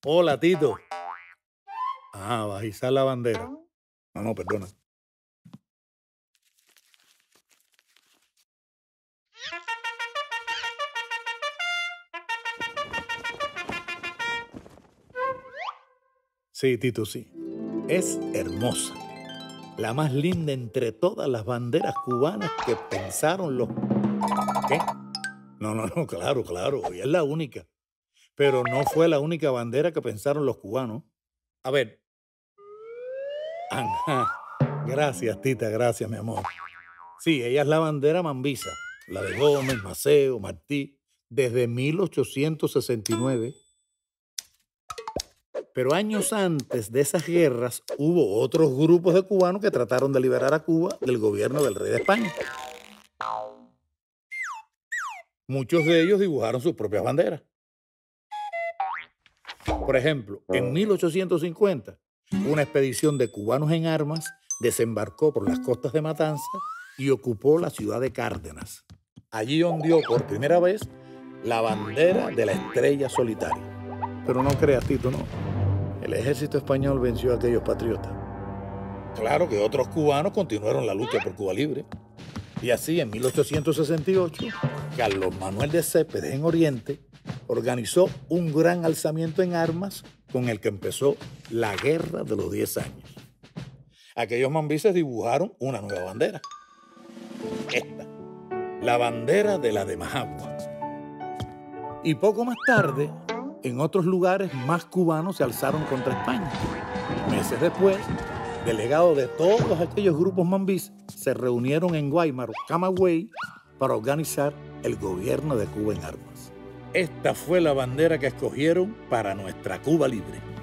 Hola, Tito. Ah, vas a izar la bandera. No, no, perdona. Sí, Tito, sí. Es hermosa. La más linda entre todas las banderas cubanas que pensaron los... ¿Qué? No, no, no, claro, claro. Ella es la única. Pero no fue la única bandera que pensaron los cubanos. A ver. Ajá. Gracias, Tita, gracias, mi amor. Sí, ella es la bandera mambisa. La de Gómez, Maceo, Martí, desde 1869. Pero años antes de esas guerras hubo otros grupos de cubanos que trataron de liberar a Cuba del gobierno del rey de España. Muchos de ellos dibujaron sus propias banderas. Por ejemplo, en 1850, una expedición de cubanos en armas desembarcó por las costas de Matanza y ocupó la ciudad de Cárdenas. Allí ondeó por primera vez la bandera de la estrella solitaria. Pero no creas, Tito, no. El ejército español venció a aquellos patriotas. Claro que otros cubanos continuaron la lucha por Cuba libre. Y así, en 1868, Carlos Manuel de Céspedes, en Oriente, organizó un gran alzamiento en armas con el que empezó la Guerra de los 10 años. Aquellos mambises dibujaron una nueva bandera. Esta, la bandera de la de Majagua. Y poco más tarde, en otros lugares más cubanos se alzaron contra España. Meses después, delegados de todos aquellos grupos mambis se reunieron en Guaymaro, Camagüey, para organizar el gobierno de Cuba en armas. Esta fue la bandera que escogieron para nuestra Cuba libre.